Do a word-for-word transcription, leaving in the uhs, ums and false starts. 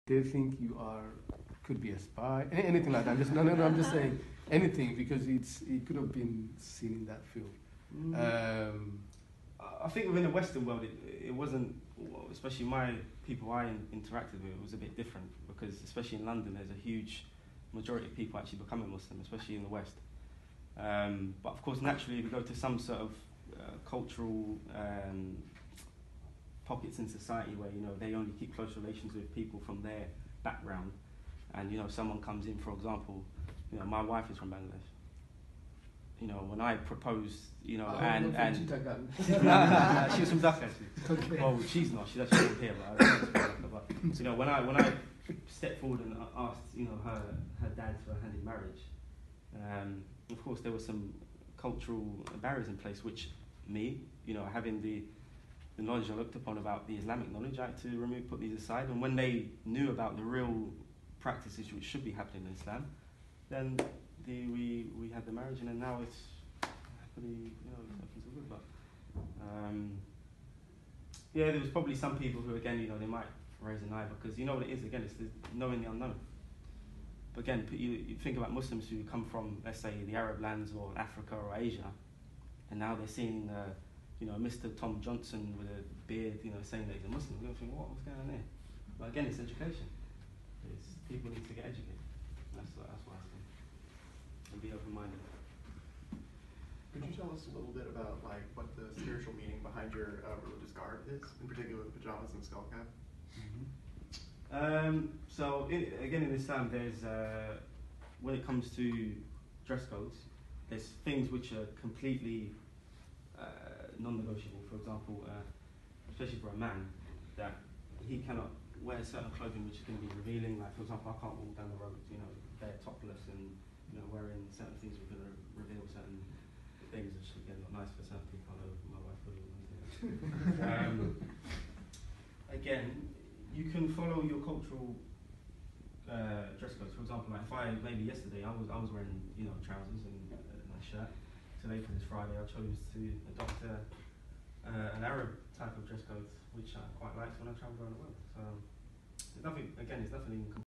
they think you are could be a spy, a- anything like that. I'm just no, no, no. I'm just saying anything because it's it could have been seen in that film. Mm. Um, I think within the Western world, it, it wasn't, especially my people I in, interacted with, it was a bit different because, especially in London, there's a huge majority of people actually becoming Muslim, especially in the West. Um, but of course, naturally, if you go to some sort of uh, cultural um, pockets in society where you know they only keep close relations with people from their background, and you know someone comes in, for example, you know my wife is from Bangladesh. You know, when I proposed, you know, Oh, and not from and Chittagong. nah, nah, nah, she was from Dhaka actually. Okay. Well, she's not. She's actually from here, but I don't know if she's from Dhaka. But you know, when I when I stepped forward and asked, you know, her her dad for a hand in marriage, um, of course there were some cultural barriers in place, which me, you know, having the the knowledge I looked upon about the Islamic knowledge, I had to remove, put these aside. And when they knew about the real practices which should be happening in Islam, then the, we we had the marriage, and then now it's happily, you know, everything's all good. But um, yeah, there was probably some people who, again, you know, they might raise an eye because you know what it is. Again, it's the knowing the unknown. But again, you, you think about Muslims who come from, let's say, the Arab lands or Africa or Asia, and now they're seeing, uh, you know, Mister Tom Johnson with a beard, you know, saying that he's a Muslim. They're going to think, what, what's going on there? But again, it's education. It's people need to get educated. That's what, that's what I think. And be open-minded. Could you tell us a little bit about like what the spiritual meaning behind your uh, religious garb is, in particular the pajamas and the skull cap? Mm-hmm. Um, so in, again, in Islam, there's uh, when it comes to dress codes, there's things which are completely uh, non-negotiable. For example, uh, especially for a man, that he cannot wear certain clothing which is going to be revealing. Like, for example, I can't walk down the road, you know, bare topless and you know wearing certain things which are going to reveal certain things, which again not nice for certain people. I know my wife probably wouldn't do. um, again, you can follow your cultural uh, dress codes. For example, like if I maybe yesterday I was I was wearing you know trousers and uh, a shirt. Today for this Friday I chose to adopt a, uh, an Arab type of dress code, which I quite liked when I travelled around the world. So there's nothing again, there's nothing.